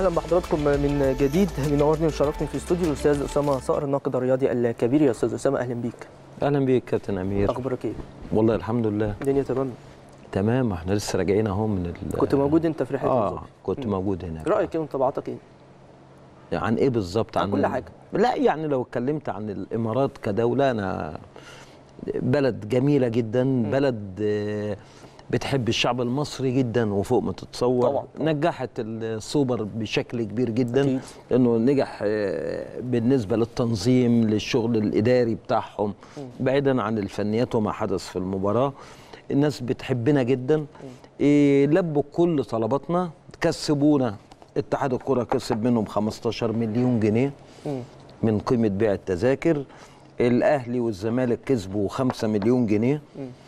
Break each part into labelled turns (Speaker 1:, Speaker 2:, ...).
Speaker 1: اهلا بحضراتكم من جديد. بينورني ويشرفني في استوديو الاستاذ اسامه صقر الناقد الرياضي الكبير. يا استاذ اسامه اهلا بيك.
Speaker 2: اهلا بيك كابتن امير.
Speaker 1: اخبارك ايه؟
Speaker 2: والله الحمد لله
Speaker 1: الدنيا تمام.
Speaker 2: تمام، احنا لسه راجعين اهو من
Speaker 1: كنت موجود انت في رحله الظبي؟
Speaker 2: كنت موجود هناك.
Speaker 1: رايك ايه وانطباعاتك ايه؟
Speaker 2: عن ايه بالظبط؟
Speaker 1: عن كل حاجه.
Speaker 2: لا يعني لو اتكلمت عن الامارات كدوله، انا بلد جميله جدا، بلد بتحب الشعب المصري جدا وفوق ما تتصور.
Speaker 1: طبعا.
Speaker 2: نجحت السوبر بشكل كبير جدا
Speaker 1: أكيد.
Speaker 2: لانه نجح بالنسبه للتنظيم، للشغل الاداري بتاعهم، بعيدا عن الفنيات وما حدث في المباراه. الناس بتحبنا جدا، لبوا كل طلباتنا، كسبونا. اتحاد الكره كسب منهم 15 مليون جنيه من قيمه بيع التذاكر. الاهلي والزمالك كسبوا 5 مليون جنيه.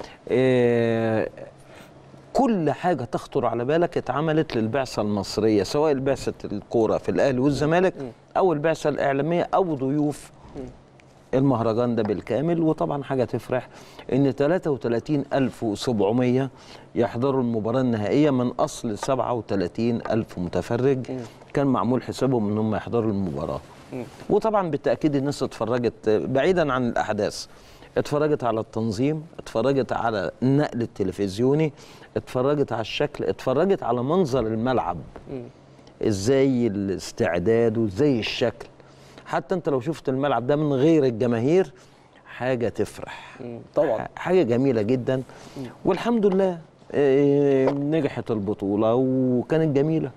Speaker 2: كل حاجه تخطر على بالك اتعملت للبعثه المصريه، سواء بعثه الكوره في الاهلي والزمالك او البعثه الاعلاميه او ضيوف المهرجان ده بالكامل. وطبعا حاجه تفرح ان 33700 يحضروا المباراه النهائيه من اصل 37000 متفرج. كان معمول حسابهم ان هم يحضروا المباراه. وطبعا بالتاكيد الناس اتفرجت بعيدا عن الاحداث، اتفرجت على التنظيم، اتفرجت على النقل التلفزيوني، اتفرجت على الشكل، اتفرجت على منظر الملعب، ازاي الاستعداد وازاي الشكل. حتى انت لو شفت الملعب ده من غير الجماهير حاجه تفرح.
Speaker 1: طبعا
Speaker 2: حاجه جميله جدا. والحمد لله نجحت البطوله وكانت جميله.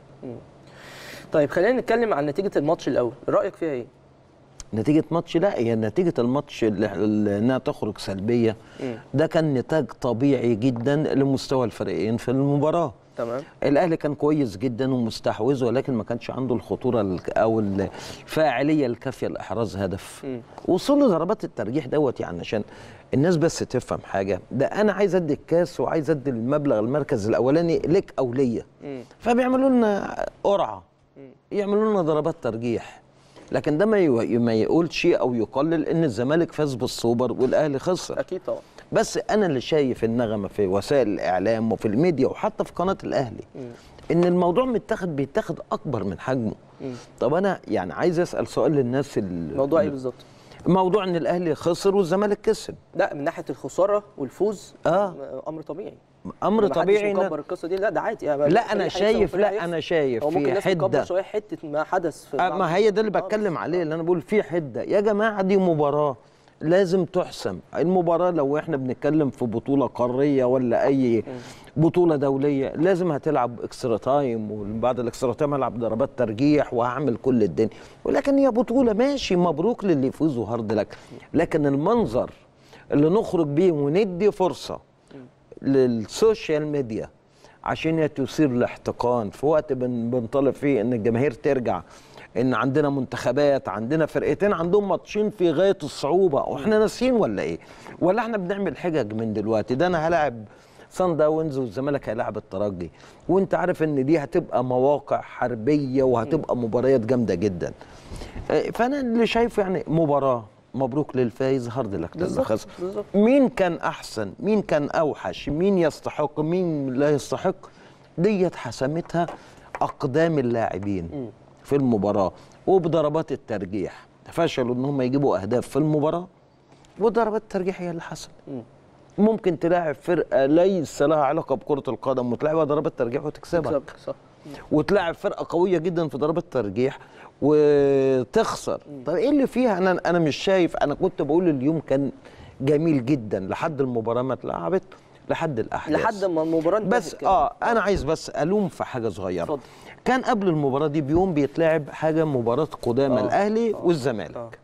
Speaker 1: طيب خلينا نتكلم عن نتيجه الماتش الاول، رايك فيها ايه؟
Speaker 2: نتيجة ماتش؟ لا، هي نتيجة الماتش انها تخرج سلبية ده كان نتاج طبيعي جدا لمستوى الفريقين في المباراة.
Speaker 1: تمام.
Speaker 2: الاهلي كان كويس جدا ومستحوذ، ولكن ما كانش عنده الخطورة او الفاعلية الكافية لاحراز هدف. وصلوا ضربات الترجيح دوت، يعني عشان الناس بس تفهم حاجة، ده انا عايز ادي الكاس وعايز ادي المبلغ المركز الاولاني لك او ليا، فبيعملوا لنا قرعة، يعملوا لنا ضربات ترجيح. لكن ده ما يقولش او يقلل ان الزمالك فاز بالسوبر والاهلي خسر.
Speaker 1: اكيد طبعا.
Speaker 2: بس انا اللي شايف النغمه في وسائل الاعلام وفي الميديا وحتى في قناه الاهلي ان الموضوع بيتاخد اكبر من حجمه. طب انا يعني عايز اسال سؤال للناس.
Speaker 1: الموضوع ايه بالظبط؟
Speaker 2: موضوع ان الاهلي خسر والزمالك كسب.
Speaker 1: لا، من ناحيه الخساره والفوز امر طبيعي.
Speaker 2: امر طبيعي.
Speaker 1: مكبر القصه دي، لا ده عادي يعني.
Speaker 2: لا انا شايف،
Speaker 1: في حده شويه حته ما حدث في
Speaker 2: ما هي ده اللي بتكلم عليه، اللي انا بقول فيه حده. يا جماعه دي مباراه لازم تحسم. المباراه لو احنا بنتكلم في بطوله قاريه ولا اي بطوله دوليه لازم هتلعب اكسترا تايم، وبعد الاكسترا تايم هلعب ضربات ترجيح وهعمل كل الدنيا. ولكن هي بطوله، ماشي، مبروك للي يفوز وهارد لك. لكن المنظر اللي نخرج بيه وندي فرصه للسوشيال ميديا عشان تثير الاحتقان في وقت بنطالب فيه ان الجماهير ترجع، ان عندنا منتخبات، عندنا فرقتين عندهم ماتشين في غايه الصعوبه، واحنا ناسيين ولا ايه؟ ولا احنا بنعمل حجج من دلوقتي؟ ده انا هلاعب صن داونز والزمالك هيلاعب الترجي، وانت عارف ان دي هتبقى مواقع حربيه وهتبقى مباريات جامده جدا. فانا اللي شايفه يعني مباراه مبروك للفايز، هارد لك للخسر. مين كان احسن، مين كان اوحش، مين يستحق، مين لا يستحق، ديت حسمتها اقدام اللاعبين في المباراه. وبضربات الترجيح فشلوا ان هم يجيبوا اهداف في المباراه، وضربات الترجيح هي اللي حصل. ممكن تلاعب فرقه ليس لها علاقه بكره القدم وتلعبها ضربات ترجيح وتكسبها،
Speaker 1: صح.
Speaker 2: وتلاعب فرقه قويه جدا في ضربات الترجيح وتخسر. طب ايه اللي فيها؟ انا مش شايف. انا كنت بقول اليوم كان جميل جدا لحد المباراه ما اتلعبت، لحد الاحداث،
Speaker 1: لحد ما المباراه
Speaker 2: بس انا عايز بس الوم في حاجه صغيره.
Speaker 1: اتفضل.
Speaker 2: كان قبل المباراه دي بيوم بيتلعب حاجه، مباراه قدامى الاهلي والزمالك.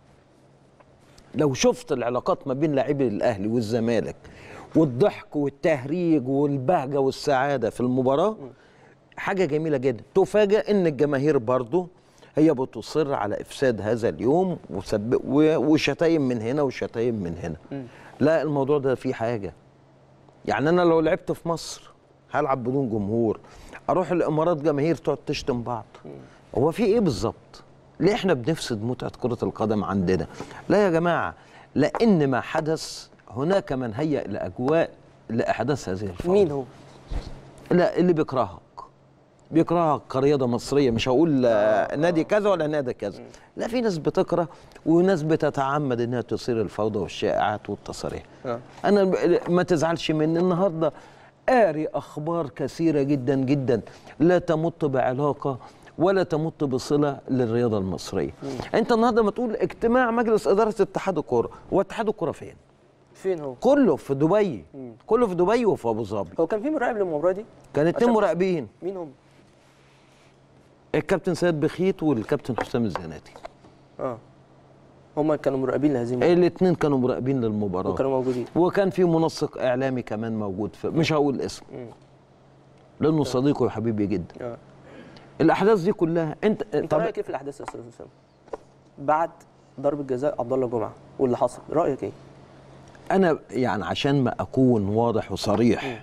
Speaker 2: لو شفت العلاقات ما بين لاعبي الاهلي والزمالك والضحك والتهريج والبهجه والسعاده في المباراه، حاجه جميله جدا. تفاجئ ان الجماهير برضو هي بتصر على افساد هذا اليوم وشتايم من هنا وشتايم من هنا. لا، الموضوع ده فيه حاجه. يعني انا لو لعبت في مصر هلعب بدون جمهور، اروح الامارات جماهير تقعد تشتم بعض. هو في ايه بالظبط؟ ليه احنا بنفسد متعه كره القدم عندنا؟ لا يا جماعه، لان ما حدث هناك من هيأ الاجواء لاحداث هذه الفوضى.
Speaker 1: مين هو؟
Speaker 2: لا، اللي بيكرهك، بيكرهها كرياضه مصريه، مش هقول نادي كذا ولا نادي كذا. لا، في ناس بتكره وناس بتتعمد انها تثير الفوضى والشائعات والتصاريح. انا ما تزعلش مني، النهارده قاري اخبار كثيره جدا جدا لا تمت بعلاقه ولا تمت بصله للرياضه المصريه. انت النهارده ما تقول اجتماع مجلس اداره اتحاد الكوره، هو اتحاد الكوره فين؟
Speaker 1: فين هو؟
Speaker 2: كله في دبي. كله في دبي وفي ابو ظبي.
Speaker 1: هو كان في مراقب للمباراه دي؟
Speaker 2: كان 2 مراقبين.
Speaker 1: مين هم؟
Speaker 2: الكابتن سيد بخيت والكابتن حسام الزناتي.
Speaker 1: هم كانوا مراقبين لهذه المباراه.
Speaker 2: الاثنين كانوا مراقبين للمباراه
Speaker 1: وكانوا موجودين.
Speaker 2: وكان في منسق اعلامي كمان موجود، مش هقول اسم لانه صديقي وحبيبي جدا. الاحداث دي كلها
Speaker 1: انت رايك ايه في الاحداث يا استاذ اسامه؟ بعد ضربه جزاء عبد الله جمعه واللي حصل، رايك ايه؟
Speaker 2: انا يعني عشان ما اكون واضح وصريح،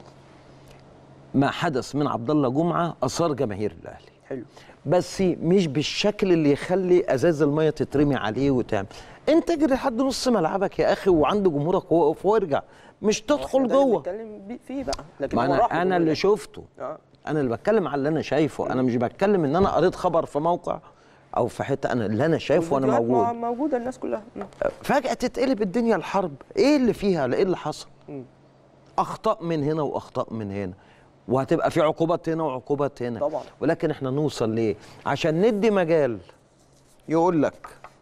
Speaker 2: ما حدث من عبد الله جمعه اثار جماهير الاهلي.
Speaker 1: حلو.
Speaker 2: بس مش بالشكل اللي يخلي ازاز الميه تترمي عليه وتعمل. انت اجري لحد نص ملعبك يا اخي وعند جمهورك وقف وارجع، مش تدخل جوه.
Speaker 1: نتكلم فيه بقى، لكن
Speaker 2: ما انا اللي شفته. انا اللي بتكلم على اللي انا شايفه. انا مش بتكلم ان انا قريت خبر في موقع او في حته، انا اللي انا شايفه وانا
Speaker 1: موجوده الناس كلها.
Speaker 2: فجاه تتقلب الدنيا الحرب. ايه اللي فيها؟ ايه اللي حصل؟ اخطاء من هنا واخطاء من هنا، وهتبقى في عقوبات هنا وعقوبات هنا
Speaker 1: طبعا.
Speaker 2: ولكن احنا نوصل ليه؟ عشان ندي مجال يقول لك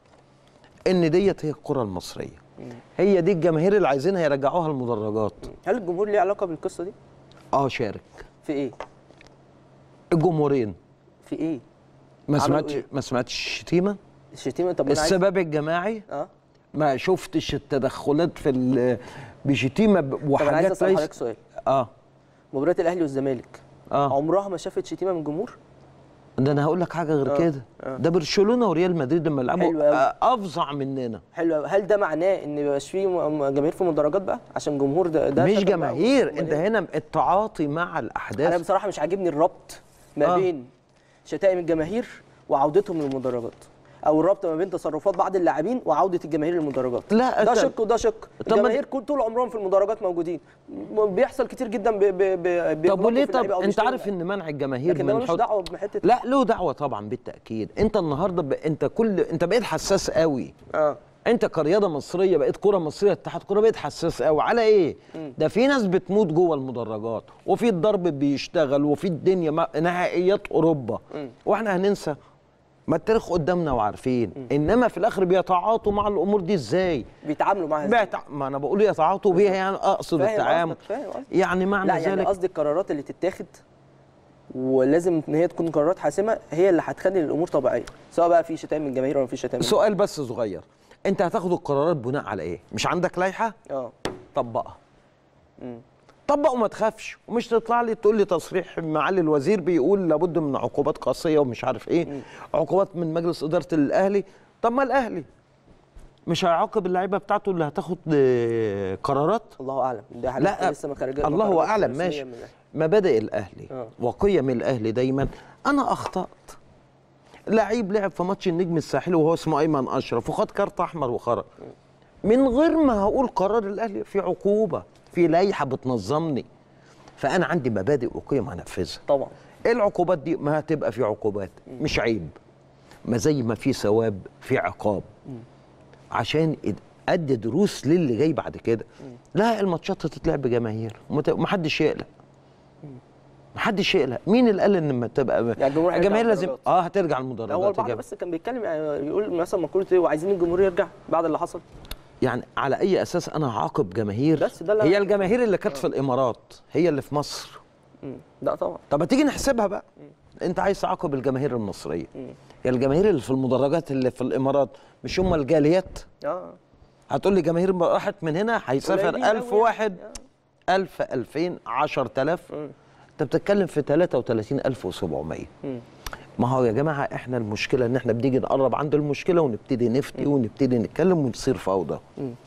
Speaker 2: ان ديت هي الكره المصريه. هي دي الجماهير اللي عايزينها يرجعوها المدرجات.
Speaker 1: هل الجمهور ليه علاقه بالقصه دي؟
Speaker 2: شارك.
Speaker 1: في ايه؟
Speaker 2: الجمهورين.
Speaker 1: في ايه؟
Speaker 2: ما سمعتش الشتيمه؟
Speaker 1: الشتيمه. طب
Speaker 2: السباب الجماعي. ما شفتش التدخلات في بشتيمه وحاجات.
Speaker 1: طب انا عايز اسال حضرتك سؤال. مباراه الاهلي والزمالك عمرها ما شافت شتيمه من الجمهور؟
Speaker 2: ده انا هقول لك حاجه غير كده. ده برشلونه وريال مدريد لما لعبوا افظع مننا.
Speaker 1: حلو. هل ده معناه ان ما يبقاش فيه جماهير في المدرجات بقى عشان جمهور ده
Speaker 2: مش جماهير؟ انت هنا التعاطي مع الاحداث.
Speaker 1: انا بصراحه مش عاجبني الربط ما بين شتائم الجماهير وعودتهم للمدرجات، او الربط ما بين تصرفات بعض اللاعبين وعوده الجماهير للمدرجات.
Speaker 2: لا،
Speaker 1: ده شق وده شق. الجماهير طول عمرهم في المدرجات موجودين، بيحصل كتير جدا.
Speaker 2: طب وليه؟ طب انت عارف ان منع الجماهير
Speaker 1: لكن ملوش دعوه بحته.
Speaker 2: لا، له دعوه طبعا بالتاكيد. انت النهارده انت بقيت حساس قوي. انت كرياضه مصريه بقيت كره مصريه، اتحاد كره بقيت حساس قوي على ايه؟ ده في ناس بتموت جوه المدرجات، وفي الضرب بيشتغل، وفي الدنيا نهائيات اوروبا. واحنا هننسى؟ ما التاريخ قدامنا وعارفين. انما في الاخر بيتعاطوا مع الامور دي ازاي؟
Speaker 1: بيتعاملوا معاها ازاي؟
Speaker 2: ما انا بقول يتعاطوا بيها، يعني اقصد التعامل. يعني معنى ذلك
Speaker 1: يعني قصدي القرارات اللي تتاخد ولازم ان هي تكون قرارات حاسمه، هي اللي هتخلي الامور طبيعيه، سواء بقى في شتائم من الجماهير ولا في شتائم.
Speaker 2: سؤال بس صغير، انت هتاخد القرارات بناء على ايه؟ مش عندك لائحه؟ طبقها. طبق وما تخافش، ومش تطلع لي تقول لي تصريح معالي الوزير بيقول لابد من عقوبات قاسيه ومش عارف ايه. عقوبات من مجلس اداره الاهلي. طب ما الاهلي مش هيعاقب اللعيبه بتاعته اللي هتاخد قرارات؟
Speaker 1: الله اعلم. ده
Speaker 2: لا
Speaker 1: لسه ما خرجتش.
Speaker 2: الله اعلم. ماشي. مبادئ الاهلي وقيم الاهلي دايما. انا اخطات. لعيب لعب في ماتش النجم الساحلي وهو اسمه ايمن اشرف وخد كارت احمر وخرج، من غير ما هقول قرار الاهلي في عقوبه، في لائحه بتنظمني. فانا عندي مبادئ وقيم هنفذها.
Speaker 1: طبعا.
Speaker 2: ايه العقوبات دي؟ ما هتبقى في عقوبات، مش عيب. ما زي ما في ثواب في عقاب، عشان ادي دروس للي جاي بعد كده. لا، الماتشات هتتلعب بجماهير ومحدش يقلق. محدش يقلق. مين اللي قال ان ما تبقى
Speaker 1: يعني
Speaker 2: الجماهير لازم هترجع المدرجات؟
Speaker 1: هو البعض بس كان بيتكلم، يعني يقول مثلا مقوله ايه، وعايزين الجمهور يرجع بعد اللي حصل. يعني
Speaker 2: على اي اساس انا هعاقب جماهير؟
Speaker 1: بس ده
Speaker 2: هي الجماهير اللي كانت في الامارات هي اللي في مصر.
Speaker 1: لا طبعا.
Speaker 2: طب ما تيجي نحسبها بقى. انت عايز تعاقب الجماهير المصريه. هي الجماهير اللي في المدرجات اللي في الامارات مش هم الجاليات؟ هتقول لي جماهير راحت من هنا هيسافر 1000 واحد، 1000 2000 10000. انت بتتكلم في 33700. ما هو يا جماعه احنا المشكله ان احنا بنيجي نقرب عند المشكله ونبتدي نفتي ونبتدي نتكلم ونصير فوضى.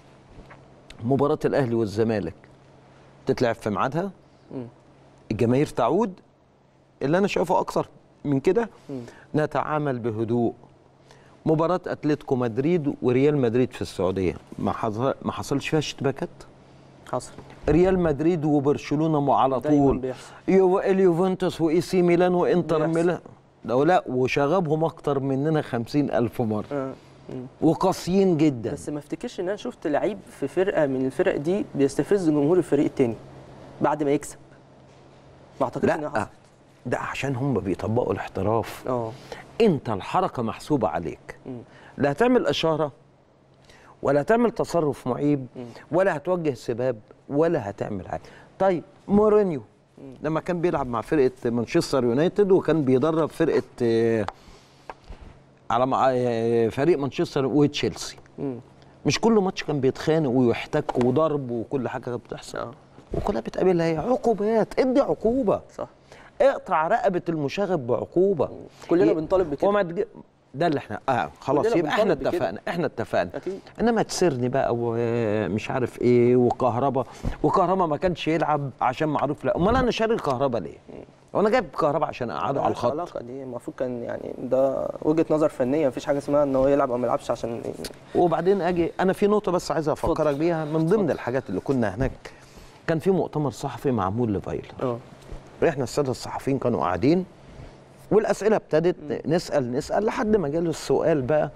Speaker 2: مباراه الاهلي والزمالك تتلعب في ميعادها، الجماهير تعود. اللي انا شايفه اكثر من كده نتعامل بهدوء. مباراه اتلتيكو مدريد وريال مدريد في السعوديه ما حصلش فيها اشتباكات
Speaker 1: حصل.
Speaker 2: ريال مدريد وبرشلونه على طول، اليوفنتوس واي سي ميلان وانتر ميلان، لا وشغبهم اكتر مننا 50,000 مره. وقاسيين جدا.
Speaker 1: بس ما افتكرش ان انا شفت لعيب في فرقه من الفرق دي بيستفز جمهور الفريق الثاني بعد ما يكسب. ما اعتقدش انها حصلت.
Speaker 2: ده عشان هم بيطبقوا الاحتراف. انت الحركه محسوبه عليك. لا هتعمل اشاره ولا هتعمل تصرف معيب ولا هتوجه سباب ولا هتعمل حاجه. طيب مورينيو لما كان بيلعب مع فرقه مانشستر يونايتد وكان بيدرب فرقه على فريق مانشستر وتشيلسي، مش كل ماتش كان بيتخانق ويحتك وضرب وكل حاجه كانت بتحصل وكلها بتقابلها هي عقوبات. ادي عقوبه،
Speaker 1: صح،
Speaker 2: اقطع رقبه المشاغب بعقوبه.
Speaker 1: كلنا بنطالب بكده.
Speaker 2: ده اللي احنا خلاص يبقى احنا اتفقنا
Speaker 1: أكيد.
Speaker 2: انما تسرني بقى ومش عارف ايه وكهربا ما كانش يلعب عشان معروف. لا امال انا شاري الكهربا ليه؟ وانا جايب كهربا عشان اقعده على الخط.
Speaker 1: العلاقه دي المفروض كان يعني ده وجهه نظر فنيه، مفيش حاجه اسمها ان هو يلعب او ما يلعبش عشان
Speaker 2: وبعدين اجي انا في نقطه بس عايز افكرك بيها من ضمن الحاجات اللي كنا هناك. كان في مؤتمر صحفي معمول لفايلر. احنا الساده الصحفيين كانوا قاعدين والاسئله ابتدت نسال لحد ما جاله السؤال بقى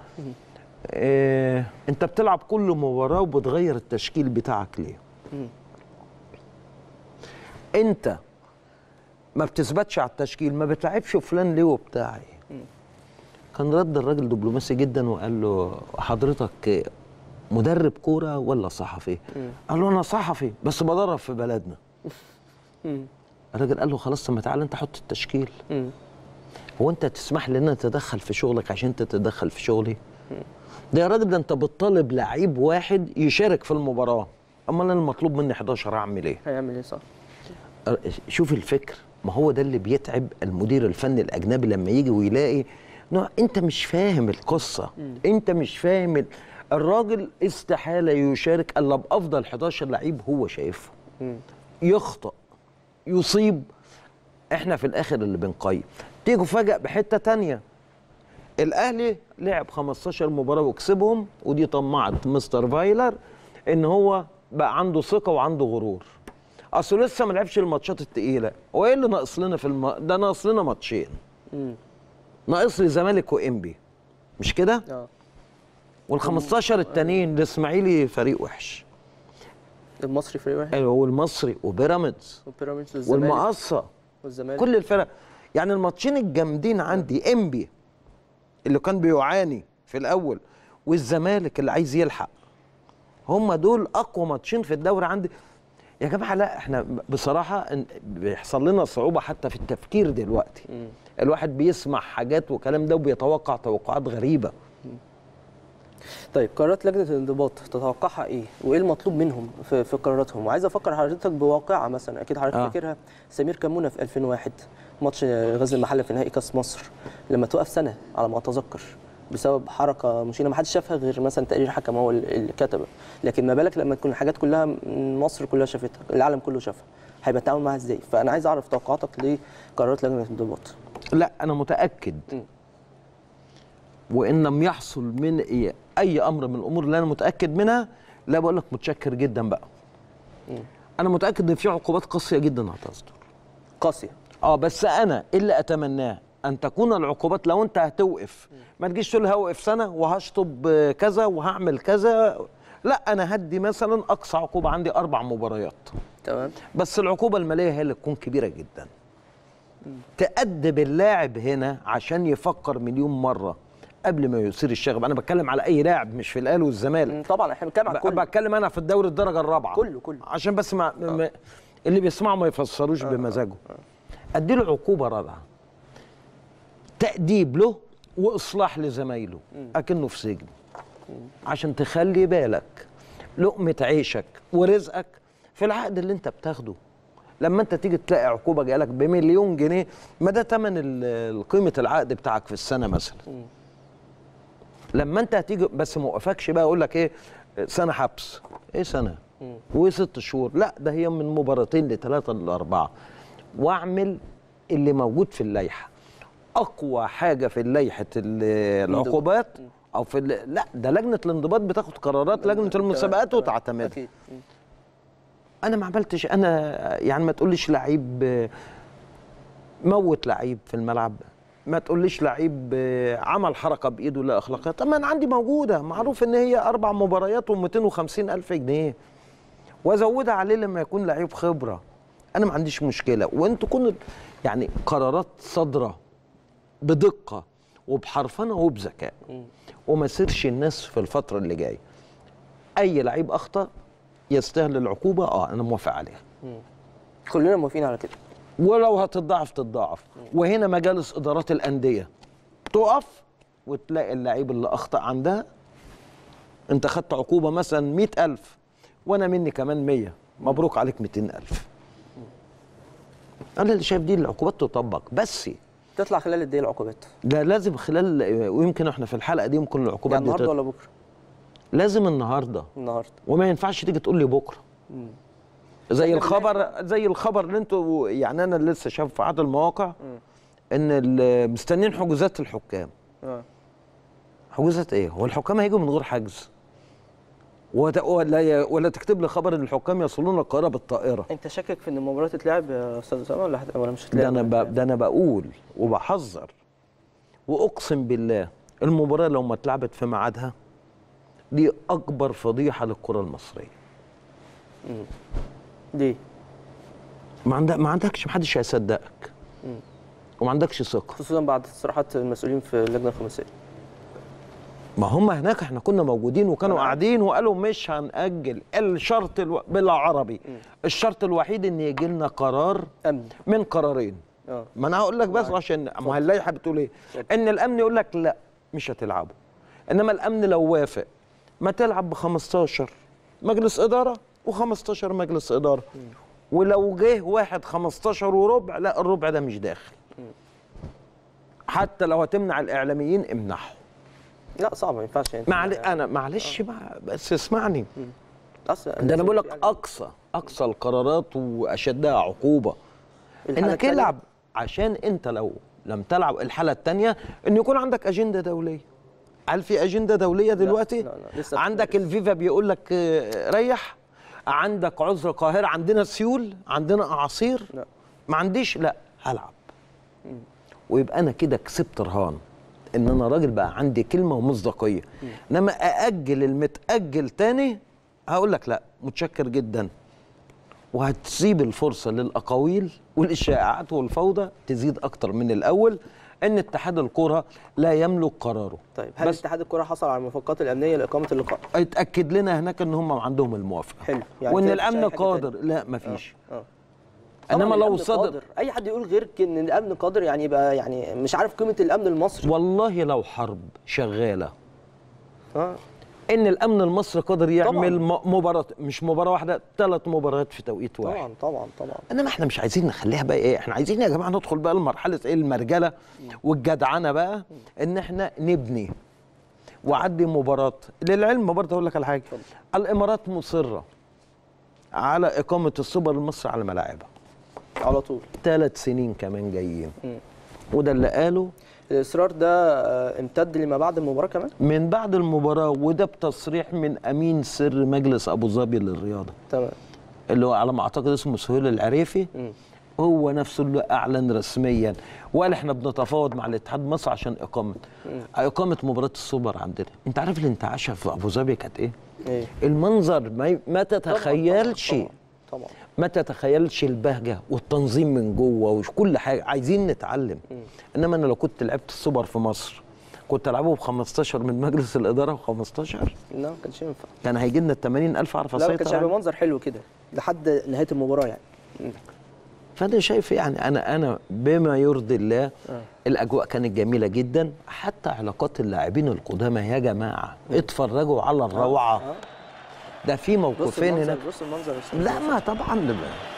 Speaker 2: انت بتلعب كل مباراه وبتغير التشكيل بتاعك ليه؟ انت ما بتثبتش على التشكيل، ما بتلعبش فلان ليه وبتاع ايه؟ كان رد الراجل دبلوماسي جدا وقال له حضرتك مدرب كوره ولا صحفي؟ قال له انا صحفي بس بدرب في بلدنا. الراجل قال له خلاص طب ما تعالى انت حط التشكيل. هو انت تسمح لي ان انا اتدخل في شغلك عشان انت تتدخل في شغلي؟ ده يا راجل ده انت بتطالب لعيب واحد يشارك في المباراه، امال انا المطلوب مني 11 اعمل ايه؟
Speaker 1: هيعمل ايه؟ صح.
Speaker 2: شوف الفكر، ما هو ده اللي بيتعب المدير الفني الاجنبي لما يجي ويلاقي انت مش فاهم القصه، انت مش فاهم الراجل استحاله يشارك الا بافضل 11 لعيب هو شايفه. يخطأ يصيب، احنا في الاخر اللي بنقيم. تيجوا فجأة بحته تانية، الاهلي لعب 15 مباراه وكسبهم، ودي طمعت مستر فايلر ان هو بقى عنده ثقه وعنده غرور. اصل لسه ما لعبش الماتشات الثقيله، هو ايه اللي ناقص لنا ده ناقص لنا ماتشين. ناقص لي زمالك وانبي، مش كده؟ وال15 التانيين الاسماعيلي فريق وحش،
Speaker 1: المصري فريق وحش،
Speaker 2: والمصري وبيراميدز والمقصه
Speaker 1: والزمالك،
Speaker 2: كل الفرق. يعني الماتشين الجامدين عندي انبي اللي كان بيعاني في الاول والزمالك اللي عايز يلحق، هم دول اقوى ماتشين في الدوري عندي يا جماعه. لا احنا بصراحه بيحصل لنا صعوبه حتى في التفكير دلوقتي. الواحد بيسمع حاجات وكلام ده وبيتوقع توقعات غريبه.
Speaker 1: طيب قرارات لجنه الانضباط تتوقعها ايه؟ وايه المطلوب منهم في قراراتهم؟ وعايز افكر حضرتك بواقعه مثلا اكيد حضرتك فاكرها، سمير كمونه في 2001 ماتش غزل المحله في نهائي كاس مصر لما توقف سنه على ما اتذكر بسبب حركه مشينه ما حدش شافها غير مثلا تقرير حكم هو اللي كتبه، لكن ما بالك لما تكون الحاجات كلها مصر كلها شافتها، العالم كله شافها، هيبقى التعامل معاها ازاي؟ فانا عايز اعرف توقعاتك لقرارات لجنه الانضباط.
Speaker 2: لا انا متاكد وان لم يحصل من اي امر من الامور اللي انا متاكد منها، لا بقول لك متشكر جدا بقى. انا متاكد ان في عقوبات قاسيه جدا هتصدر.
Speaker 1: قاسيه؟
Speaker 2: بس انا اللي اتمناه ان تكون العقوبات، لو انت هتوقف ما تجيش تقول هوقف سنه وهشطب كذا وهعمل كذا، لا انا هدي مثلا اقصى عقوبه عندي 4 مباريات.
Speaker 1: تمام.
Speaker 2: بس العقوبه الماليه هي اللي تكون كبيره جدا. تأدب اللاعب هنا عشان يفكر مليون مره قبل ما يثير الشغب. انا بتكلم على اي لاعب مش في الاهلي والزمالك.
Speaker 1: طبعا احنا بنتكلم على كله.
Speaker 2: بتكلم انا في الدوري الدرجه الرابعه
Speaker 1: كله
Speaker 2: عشان بس اللي بيسمعوا ما يفسروش بمزاجه. اديله عقوبه رادعه، تأديب له واصلاح لزمايله اكنه في سجن، عشان تخلي بالك لقمه عيشك ورزقك في العقد اللي انت بتاخده. لما انت تيجي تلاقي عقوبه جايه لك بمليون جنيه، ما ده ثمن قيمه العقد بتاعك في السنه مثلا. لما انت هتيجي بس ما وقفكش بقى اقول لك ايه سنه حبس، ايه سنه و6 شهور، لا ده هي من مباراتين ل3 ل4، واعمل اللي موجود في اللائحه. اقوى حاجه في لائحه العقوبات او في لا ده لجنه الانضباط بتاخد قرارات لجنه المسابقات وتعتمدها. انا ما عملتش، انا يعني ما تقوليش لعيب موت لعيب في الملعب، ما تقوليش لعيب عمل حركه بايده لا اخلاقيه. طب ما انا عندي موجوده، معروف ان هي 4 مباريات و250,000 جنيه، وازودها عليه لما يكون لعيب خبره. انا ما عنديش مشكله، وانتوا تكونوا يعني قرارات صادره بدقه وبحرفنه وبذكاء، وما يصيرش الناس في الفتره اللي جايه اي لعيب اخطا يستاهل العقوبه. انا موافق عليها.
Speaker 1: كلنا موافقين على كده،
Speaker 2: ولو هتتضاعف تتضاعف. وهنا مجالس ادارات الانديه تقف وتلاقي اللعيب اللي اخطا عندها، انت خدت عقوبه مثلا 100,000 وانا مني كمان 100، مبروك عليك 200,000. انا اللي شايف دي العقوبات تطبق، بس
Speaker 1: تطلع خلال قد ايه العقوبات؟
Speaker 2: ده لازم خلال، ويمكن احنا في الحلقه دي ممكن العقوبات
Speaker 1: يعني النهارده ولا بكره؟
Speaker 2: لازم النهارده. وما ينفعش تيجي تقول لي بكره. زي الخبر اللي انتوا، يعني انا لسه شايف في بعض المواقع ان مستنيين حجوزات الحكام. حجوزات ايه؟ هو الحكام هيجوا من غير حجز؟ ولا تكتب لي خبر ان الحكام يصلون القاهره بالطائره.
Speaker 1: انت شاكك في ان المباراه تتلعب يا استاذ اسامه ولا مش هتتلعب؟
Speaker 2: ده انا بقول وبحذر واقسم بالله المباراه لو ما اتلعبت في ميعادها دي اكبر فضيحه للكره المصريه.
Speaker 1: ليه؟
Speaker 2: ما عندكش، محدش هيصدقك. وما عندكش ثقه،
Speaker 1: خصوصا بعد تصريحات المسؤولين في اللجنه الخماسيه.
Speaker 2: ما هم هناك احنا كنا موجودين وكانوا قاعدين وقالوا مش هنأجل. الشرط بالعربي الشرط الوحيد ان يجي لنا قرار
Speaker 1: امن
Speaker 2: من قرارين. ما انا هقول لك بس عشان ما اللائحه بتقول ايه؟ ان الامن يقول لك لا مش هتلعبوا، انما الامن لو وافق ما تلعب ب 15 مجلس اداره و15 مجلس اداره. ولو جه واحد 15 وربع، لا الربع ده مش داخل. حتى لو هتمنع الاعلاميين امنعهم.
Speaker 1: لا صعب، ما ينفعش.
Speaker 2: انا معلش بس اسمعني.
Speaker 1: ده
Speaker 2: انا بقول لك اقصى القرارات واشدها عقوبه انك العب، عشان انت لو لم تلعب. الحاله الثانيه ان يكون عندك اجنده دوليه. هل في اجنده دوليه دلوقتي؟
Speaker 1: لا لسه
Speaker 2: عندك الفيفا بيقول لك ريح، عندك عذر قاهره، عندنا سيول، عندنا اعاصير.
Speaker 1: لا
Speaker 2: ما عنديش، لا هلعب. ويبقى انا كده كسبت رهان ان انا راجل بقى عندي كلمه ومصداقيه. انما ااجل المتاجل تاني هقول لك لا متشكر جدا، وهتسيب الفرصه للاقاويل والاشاعات والفوضى تزيد اكتر من الاول. ان اتحاد الكره لا يملك قراره.
Speaker 1: طيب هل اتحاد الكره حصل على الموافقات الامنيه لاقامه اللقاء؟
Speaker 2: اتاكد لنا هناك ان هم عندهم الموافقه.
Speaker 1: حلو.
Speaker 2: يعني وان الامن قادر. لا مفيش. انما لو صدر
Speaker 1: اي حد يقول غير ان الامن قادر يعني يبقى يعني مش عارف قيمه الامن المصري.
Speaker 2: والله لو حرب شغاله ان الامن المصري قادر يعمل مباراه، مش مباراه واحده، 3 مباريات في توقيت واحد.
Speaker 1: طبعا.
Speaker 2: انما احنا مش عايزين نخليها بقى ايه، احنا عايزين يا جماعه ندخل بقى لمرحله ايه، المرجله والجدعنه بقى. ان احنا نبني وعدي مباراه. للعلم برضه اقول لك على حاجه، الامارات مصره على اقامه السوبر المصري على ملاعبها
Speaker 1: على طول
Speaker 2: 3 سنين كمان جايين. وده اللي قاله.
Speaker 1: الاصرار ده امتد لما بعد المباراه كمان؟
Speaker 2: من بعد المباراه، وده بتصريح من امين سر مجلس ابو ظبي للرياضه.
Speaker 1: تمام.
Speaker 2: اللي هو على ما اعتقد اسمه سهيل العريفي. هو نفسه اللي اعلن رسميا وقال احنا بنتفاوض مع الاتحاد مصر عشان اقامه مباراه السوبر عندنا. انت عارف الانتعاشه في ابو ظبي كانت ايه؟ المنظر ما تتخيلش.
Speaker 1: طبعا
Speaker 2: ما تتخيلش البهجه والتنظيم من جوه وكل حاجه. عايزين نتعلم. انما انا لو كنت لعبت السوبر في مصر كنت العبه ب 15 من مجلس الاداره و15.
Speaker 1: لا ما كانش ينفع.
Speaker 2: كان هيجي لنا 80,000 اعرف اسيطر.
Speaker 1: لا ما كانش هيبقى منظر حلو كده لحد نهايه المباراه يعني.
Speaker 2: فانا شايف يعني انا بما يرضي الله. الاجواء كانت جميله جدا. حتى علاقات اللاعبين القدامى يا جماعه اتفرجوا على الروعه. ده في موقفين هنا.
Speaker 1: بص المنظر.
Speaker 2: لا ما طبعا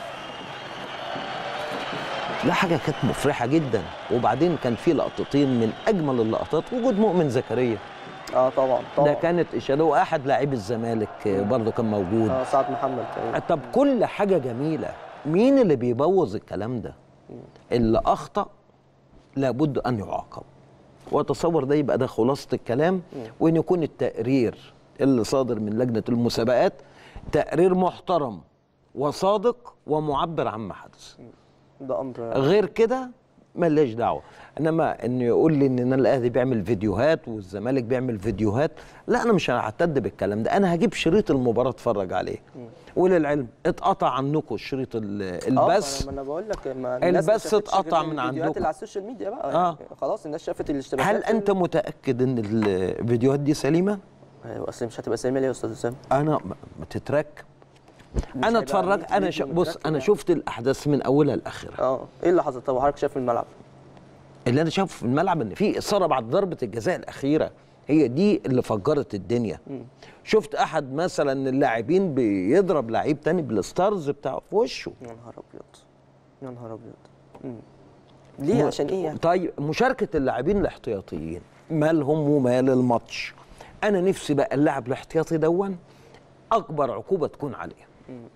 Speaker 2: لا، حاجه كانت مفرحه جدا. وبعدين كان في لقطتين من اجمل اللقطات، وجود مؤمن زكريا.
Speaker 1: طبعا
Speaker 2: ده كانت اشاده. واحد لاعب الزمالك برضه كان موجود.
Speaker 1: سعد محمد.
Speaker 2: طب كل حاجه جميله. مين اللي بيبوظ الكلام ده؟ اللي اخطا لابد ان يعاقب. واتصور ده يبقى ده خلاصه الكلام. وان يكون التقرير اللي صادر من لجنه المسابقات تقرير محترم وصادق ومعبر عما حدث.
Speaker 1: ده امر
Speaker 2: غير كده ماليش دعوه. انما انه يقول لي ان انا الاهلي بيعمل فيديوهات والزمالك بيعمل فيديوهات، لا انا مش هعتد بالكلام ده. انا هجيب شريط المباراه اتفرج عليه. وللعلم اتقطع عنكم شريط البث.
Speaker 1: ما انا بقول لك
Speaker 2: البث اتقطع من عندكم
Speaker 1: اللي على السوشيال ميديا بقى. يعني خلاص الناس شافت الاشتباكات.
Speaker 2: هل انت متاكد ان الفيديوهات دي سليمه؟
Speaker 1: ايوه اصل مش هتبقى سليمه ليه يا استاذ اسامه؟
Speaker 2: انا ما تترك. انا اتفرج، انا بص انا شفت الاحداث من اولها لاخرها.
Speaker 1: ايه اللي حصل؟ طب حضرتك شايف في الملعب؟
Speaker 2: اللي انا شايفه في الملعب ان في اثاره بعد ضربه الجزاء الاخيره، هي دي اللي فجرت الدنيا. شفت احد مثلا اللاعبين بيضرب لعيب تاني بالستارز بتاعه في وشه.
Speaker 1: يا نهار ابيض، يا نهار ابيض. ليه؟ عشان ايه يعني؟
Speaker 2: طيب مشاركه اللاعبين الاحتياطيين مالهم ومال الماتش؟ انا نفسي بقى اللاعب الاحتياطي دون اكبر عقوبه تكون عليه.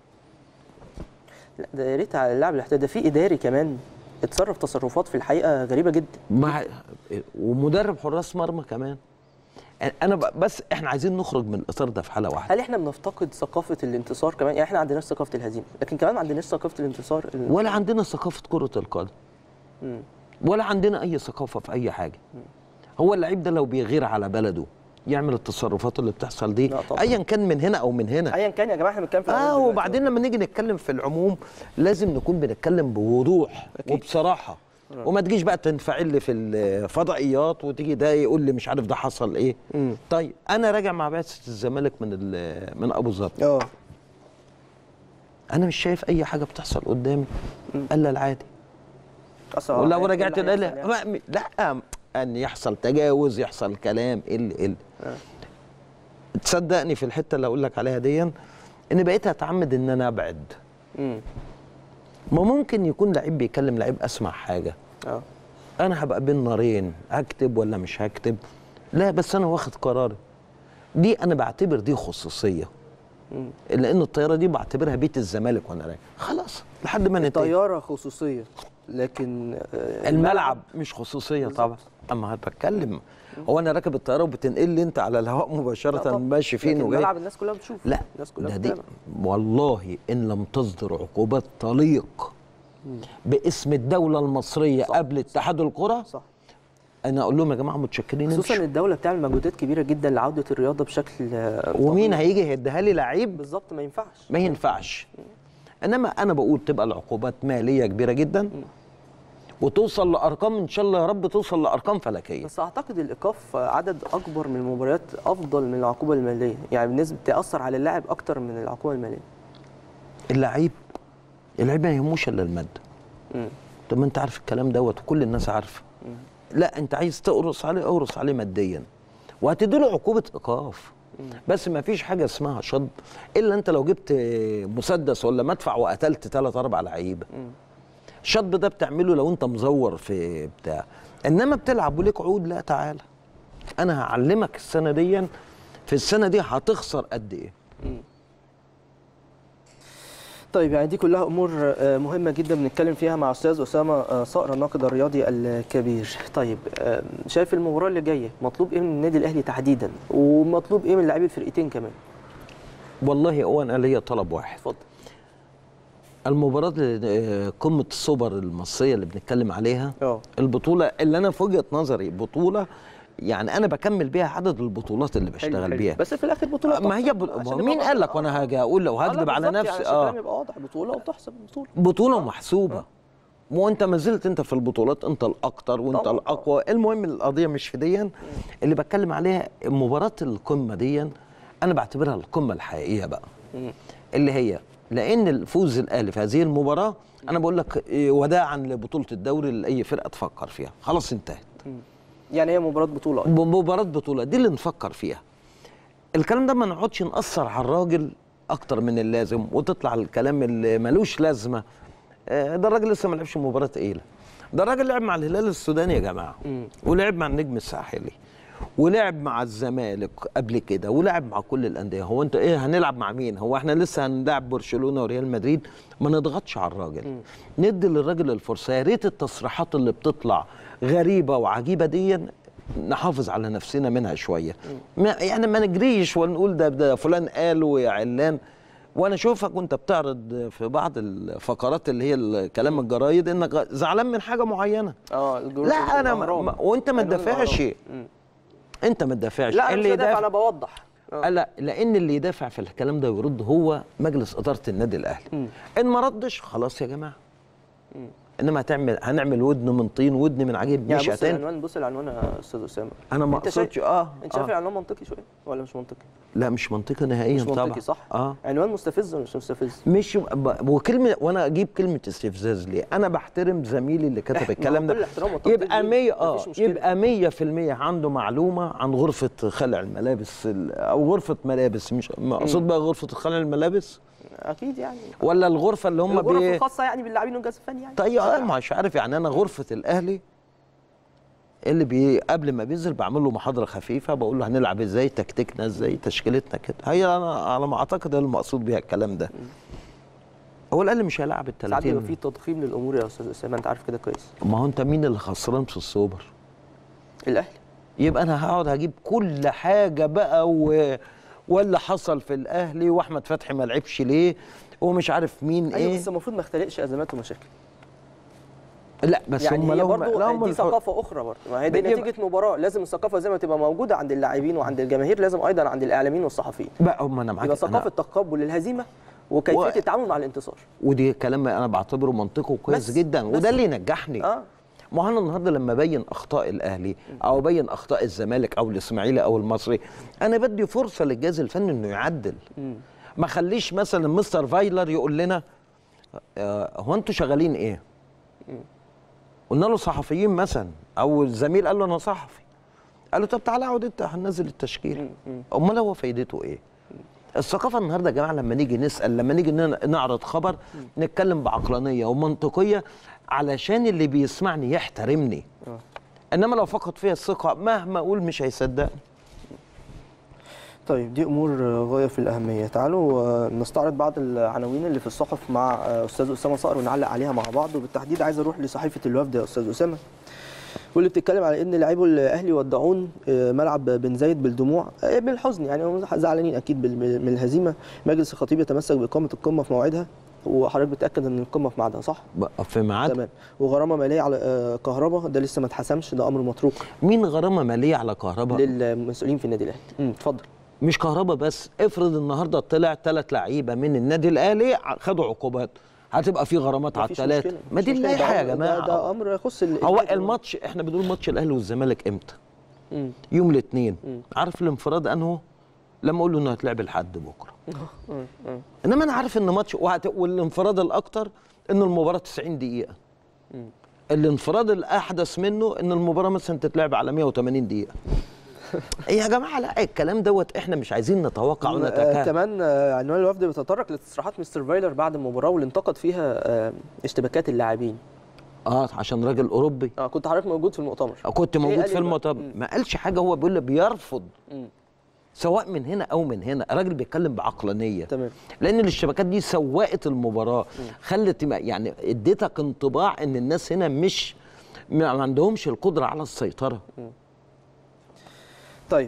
Speaker 1: لا ده يا ريت على اللاعب الاحتياطي، ده في اداري كمان اتصرف تصرفات في الحقيقه غريبه جدا.
Speaker 2: ومدرب حراس مرمى كمان. انا بس احنا عايزين نخرج من الاطار ده في حاله واحده.
Speaker 1: هل احنا بنفتقد ثقافه الانتصار كمان؟ يعني احنا ما عندناش ثقافه الهزيمه، لكن كمان ما عندناش ثقافه الانتصار.
Speaker 2: ولا عندنا ثقافه كره القدم. ولا عندنا اي ثقافه في اي حاجه. هو اللعيب ده لو بيغير على بلده يعمل التصرفات اللي بتحصل دي ايا كان من هنا او من هنا.
Speaker 1: ايا كان يا جماعه، احنا بنتكلم في
Speaker 2: وبعدين لما نيجي نتكلم في العموم لازم نكون بنتكلم بوضوح وبصراحه. وما تجيش بقى تنفعل لي في الفضائيات وتيجي ده يقول لي مش عارف ده حصل ايه. طيب انا راجع مع بعثه الزمالك من ابو ظبي. انا مش شايف اي حاجه بتحصل قدامي الا العادي. ولو رجعت لا ان يحصل تجاوز، يحصل كلام ايه تصدقني في الحته اللي اقول لك عليها دي ان بقيت اتعمد ان انا ابعد. ما ممكن يكون لعيب بيكلم لعيب اسمع حاجه. انا هبقى بين نارين، هكتب ولا مش هكتب؟ لا بس انا واخد قراري. دي انا بعتبر دي خصوصيه. لان الطياره دي بعتبرها بيت الزمالك وانا راجع خلاص لحد ما ننتهي.
Speaker 1: الطياره خصوصيه لكن
Speaker 2: الملعب مش خصوصيه طبعا. اما بتكلم هو انا راكب الطياره وبتنقل لي انت على الهواء مباشره ماشي فين وجاي.
Speaker 1: الملعب الناس كلها بتشوف.
Speaker 2: لا
Speaker 1: الناس كلها
Speaker 2: دي والله ان لم تصدر عقوبات تليق باسم الدوله المصريه قبل اتحاد الكره صح. انا اقول لهم يا جماعه متشكرين.
Speaker 1: خصوصا ان الدوله بتعمل مجهودات كبيره جدا لعوده الرياضه بشكل
Speaker 2: ومين هيجي يهدها لي لعيب؟
Speaker 1: بالظبط ما
Speaker 2: ينفعش. انما انا بقول تبقى العقوبات ماليه كبيره جدا وتوصل لارقام ان شاء الله يا رب توصل لارقام فلكيه.
Speaker 1: بس اعتقد الايقاف عدد اكبر من المباريات افضل من العقوبه الماليه، يعني بالنسبه تاثر على اللاعب اكتر من العقوبه الماليه.
Speaker 2: اللعيب ما يهموش الا الماده. طب ما انت عارف الكلام دوت وكل الناس عارفه. لا انت عايز تقرص عليه اقرص عليه ماديا وهتديله عقوبه ايقاف. بس ما فيش حاجه اسمها شد الا انت لو جبت مسدس ولا مدفع وقتلت 3 4 لعيبه. الشطب ده بتعمله لو انت مزور في بتاع، انما بتلعب وليك عقود. لا تعالى انا هعلمك السنه دي، في السنه دي هتخسر قد ايه.
Speaker 1: طيب يعني دي كلها امور مهمه جدا بنتكلم فيها مع استاذ اسامه صقر الناقد الرياضي الكبير. طيب شايف المباراه اللي جايه مطلوب ايه من النادي الاهلي تحديدا ومطلوب ايه من لاعبي الفرقتين كمان؟
Speaker 2: والله هو انا ليا طلب واحد.
Speaker 1: اتفضل.
Speaker 2: المباراة قمة السوبر المصرية اللي بنتكلم عليها البطولة اللي أنا في وجهة نظري بطولة يعني أنا بكمل بيها عدد البطولات اللي بشتغل بيها.
Speaker 1: بس في الآخر بطولة
Speaker 2: ما هي مين قال لك وأنا هاجي أقول لو هكذب على نفسي
Speaker 1: يعني يبقى واضح بطولة وتحسب
Speaker 2: بطولة ومحسوبة. وأنت ما زلت أنت في البطولات أنت الأكتر وأنت الأقوى. المهم القضية مش في دي اللي بتكلم عليها. مباراة القمة دي أنا بعتبرها القمة الحقيقية بقى اللي هي لان الفوز الاهلي في هذه المباراه انا بقول لك وداعا لبطوله الدوري لاي فرقه تفكر فيها خلاص انتهت.
Speaker 1: يعني هي مباراه
Speaker 2: بطوله دي اللي نفكر فيها. الكلام ده ما نقعدش نأثر على الراجل اكتر من اللازم وتطلع الكلام اللي ملوش لازمه. ده الراجل لسه ما لعبش مباراه تقيله. ده الراجل لعب مع الهلال السوداني يا جماعه ولعب مع النجم الساحلي ولعب مع الزمالك قبل كده ولعب مع كل الانديه. هو انت ايه هنلعب مع مين؟ هو احنا لسه هنلعب برشلونه وريال مدريد؟ ما نضغطش على الراجل. ندي للراجل الفرصه. يا ريت التصريحات اللي بتطلع غريبه وعجيبه دي نحافظ على نفسنا منها شويه. يعني ما نجريش ونقول ده فلان قال ويا علان. وانا اشوفك وانت بتعرض في بعض الفقرات اللي هي الكلام الجرايد انك زعلان من حاجه معينه. لا انا وانت ما تدافعش، انت ما تدافعش.
Speaker 1: لا اللي يدافع انا بوضح.
Speaker 2: لا، لان اللي يدافع في الكلام ده ويرد هو مجلس اداره النادي الاهلي. ان ما ردش خلاص يا جماعه. انما هنعمل ودن من طين ودن من عجيب.
Speaker 1: مش هتاني. بص العنوان يا استاذ اسامه.
Speaker 2: انا ما اقصدش
Speaker 1: انت شايف العنوان منطقي شويه ولا مش منطقي؟
Speaker 2: لا مش منطقي نهائيا طبعا.
Speaker 1: مش منطقي صح؟ عنوان مستفز ولا مش مستفز؟
Speaker 2: مش وكلمه، وانا اجيب كلمه استفزاز ليه؟ انا بحترم زميلي اللي كتب الكلام ده. يبقى 100 يبقى 100% عنده معلومه عن غرفه خلع الملابس او غرفه ملابس، مش اقصد بقى غرفه خلع الملابس
Speaker 1: اكيد يعني،
Speaker 2: ولا الغرفه اللي هم
Speaker 1: الغرف الخاصه يعني باللاعبين والجهاز الفني يعني.
Speaker 2: طيب مش عارف يعني. انا غرفه الاهلي اللي قبل ما بينزل بعمل له محاضره خفيفه، بقول له هنلعب ازاي، تكتيكنا ازاي، تشكيلتنا كده. هي انا على ما اعتقد المقصود بيها الكلام ده. هو الاهلي مش هيلاعب ال 30.
Speaker 1: ساعات بيبقى في تضخيم للامور يا استاذ اسامه، انت عارف كده كويس.
Speaker 2: ما هو انت مين اللي خسران في السوبر؟
Speaker 1: الاهلي.
Speaker 2: يبقى انا هقعد هجيب كل حاجه بقى واللي حصل في الاهلي، واحمد فتحي ما لعبش ليه، ومش عارف مين
Speaker 1: ايه. بس المفروض ما اختلقش ازمات ومشاكل.
Speaker 2: لا بس
Speaker 1: يعني
Speaker 2: هم
Speaker 1: لهم دي ثقافه اخرى برضه، ما هي دي نتيجه مباراه. لازم الثقافه زي ما تبقى موجوده عند اللاعبين وعند الجماهير، لازم ايضا عند الاعلاميين والصحفيين.
Speaker 2: بقى هم انا معاك،
Speaker 1: يبقى ثقافه تقبل الهزيمه وكيفيه التعامل مع الانتصار.
Speaker 2: ودي كلام انا بعتبره منطقي وكويس جدا، وده اللي ينجحني. ما انا النهارده لما ابين اخطاء الاهلي او ابين اخطاء الزمالك او الاسماعيلي او المصري، انا بدي فرصه للجهاز الفني انه يعدل. ما خليش مثلا مستر فايلر يقول لنا هو انتوا شغالين ايه؟ قلنا له صحفيين مثلا، او الزميل قال له انا صحفي، قال له طب تعالى اقعد انت هننزل التشكيل. امال هو فايدته ايه؟ الثقافه النهارده يا جماعه لما نيجي نسال، لما نيجي نعرض خبر، نتكلم بعقلانيه ومنطقيه علشان اللي بيسمعني يحترمني. انما لو فقد فيها الثقه مهما اقول مش هيصدقني.
Speaker 1: طيب دي امور غايه في الاهميه. تعالوا نستعرض بعض العناوين اللي في الصحف مع استاذ اسامه صقر ونعلق عليها مع بعض، وبالتحديد عايز اروح لصحيفه الوفد يا استاذ اسامه، واللي بتتكلم على ان لاعبو الاهلي ودعون ملعب بن زايد بالدموع بالحزن، يعني هم زعلانين اكيد من الهزيمه. مجلس الخطيب يتمسك باقامه القمه في موعدها، وحضرتك بتاكد ان القمه في ميعادها صح؟
Speaker 2: في ميعادها
Speaker 1: تمام. وغرامه ماليه على كهرباء ده لسه ما اتحسمش، ده امر متروك.
Speaker 2: مين غرامه ماليه على كهرباء؟
Speaker 1: للمسؤولين في النادي الاهلي. اتفضل.
Speaker 2: مش كهرباء بس، افرض النهارده طلع 3 لعيبه من النادي الاهلي خدوا عقوبات، هتبقى في غرامات على ال3. ما دي اللائحه يا جماعه.
Speaker 1: ده امر يخص
Speaker 2: هو الماتش، احنا بنقول ماتش الاهلي والزمالك امتى؟ يوم الاثنين. عارف الانفراد انه لما اقول له انه هتلعب لحد بكره. انما انا عارف ان ماتش والانفراد الاكتر ان المباراه 90 دقيقه. الانفراد الاحدث منه ان المباراه مثلا تتلعب على 180 دقيقه. يا جماعه لا، الكلام دوت احنا مش عايزين نتوقع ونتكهن.
Speaker 1: كمان عنوان الوفد بيتطرق لتصريحات مستر فايلر بعد المباراه واللي انتقد فيها اشتباكات اللاعبين.
Speaker 2: عشان راجل اوروبي.
Speaker 1: كنت حضرتك موجود في المؤتمر.
Speaker 2: كنت موجود في المؤتمر. ما قالش حاجه، هو بيقول لي بيرفض. سواء من هنا او من هنا، الراجل بيتكلم بعقلانيه.
Speaker 1: تمام.
Speaker 2: لان الاشتباكات دي سوقت المباراه، خلت يعني اديتك انطباع ان الناس هنا مش ما عندهمش القدره على السيطره.
Speaker 1: طيب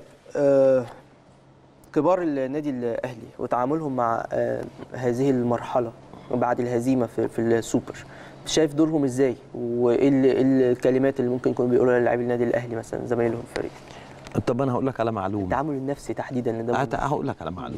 Speaker 1: كبار النادي الاهلي وتعاملهم مع هذه المرحله بعد الهزيمه في السوبر، شايف دورهم ازاي؟ وايه الكلمات اللي ممكن يكونوا بيقولوها للاعبي النادي الاهلي مثلا زمايلهم في الفريق؟
Speaker 2: طب انا هقول لك على معلومه.
Speaker 1: التعامل النفسي تحديدا.
Speaker 2: هقول لك على معلومه.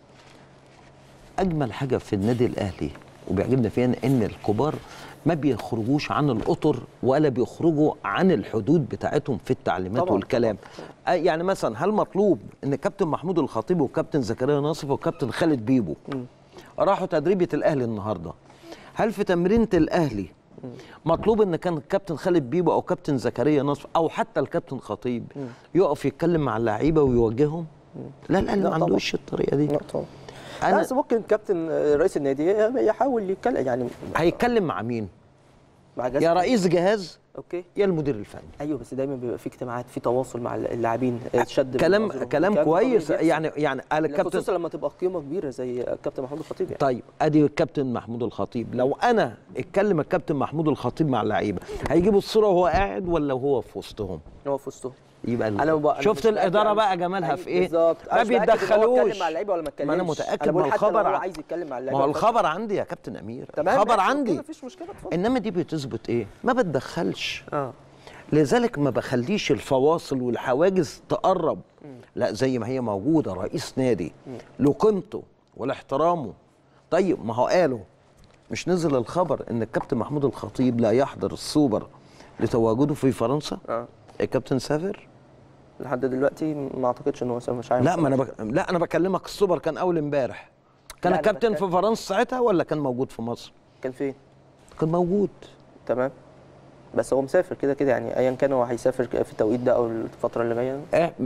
Speaker 2: اجمل حاجه في النادي الاهلي وبيعجبنا فيها ان الكبار ما بيخرجوش عن الاطر ولا بيخرجوا عن الحدود بتاعتهم في التعليمات طبعا. والكلام. يعني مثلا هل مطلوب ان كابتن محمود الخطيب وكابتن زكريا ناصف وكابتن خالد بيبو راحوا تدريبيه الاهلي النهارده، هل في تمرينه الاهلي مطلوب ان كان الكابتن خالد بيبو او كابتن زكريا ناصف او حتى الكابتن خطيب يقف يتكلم مع اللعيبه ويوجههم؟ لا الاهلي ما عندوش الطريقه دي.
Speaker 1: لا طبعا. بس ممكن كابتن رئيس النادي يحاول يتكلم، يعني
Speaker 2: هيتكلم مع مين؟
Speaker 1: مع
Speaker 2: يا رئيس جهاز
Speaker 1: اوكي
Speaker 2: يا المدير الفني.
Speaker 1: ايوه بس دايما بيبقى في اجتماعات، في تواصل مع اللاعبين، شد
Speaker 2: كلام كويس يعني الكابتن،
Speaker 1: خصوصا لما تبقى قيمه كبيره زي الكابتن محمود الخطيب يعني.
Speaker 2: طيب ادي الكابتن محمود الخطيب، لو انا اتكلم الكابتن محمود الخطيب مع اللعيبه هيجيبوا الصوره وهو قاعد ولا هو في وسطهم؟
Speaker 1: هو في وسطهم.
Speaker 2: يبقى شفت الاداره بقى جمالها في ايه؟
Speaker 1: بالظبط،
Speaker 2: ما بيتدخلوش.
Speaker 1: اتكلم مع اللعيبه ولا ما اتكلمش؟
Speaker 2: ما انا متاكد
Speaker 1: من
Speaker 2: الخبر
Speaker 1: عايز يتكلم مع اللعيبه.
Speaker 2: ما هو الخبر عندي يا كابتن امير،
Speaker 1: تمام،
Speaker 2: الخبر عندي،
Speaker 1: مفيش مشكله.
Speaker 2: انما دي بتثبت ايه؟ ما بتدخلش. لذلك ما بخليش الفواصل والحواجز تقرب. لا، زي ما هي موجوده، رئيس نادي له قيمته ولاحترامه. طيب ما هو قالوا، مش نزل الخبر ان الكابتن محمود الخطيب لا يحضر السوبر لتواجده في فرنسا؟ الكابتن سافر؟
Speaker 1: لحد دلوقتي ما اعتقدش ان هو سافر، مش عارف.
Speaker 2: لا، ما انا بكلمك، السوبر كان اول امبارح. كان الكابتن في فرنسا ساعتها ولا كان موجود في مصر؟
Speaker 1: كان فين؟
Speaker 2: كان موجود.
Speaker 1: تمام، بس هو مسافر كده كده يعني، ايا كان هو هيسافر في التوقيت ده او الفتره اللي جايه.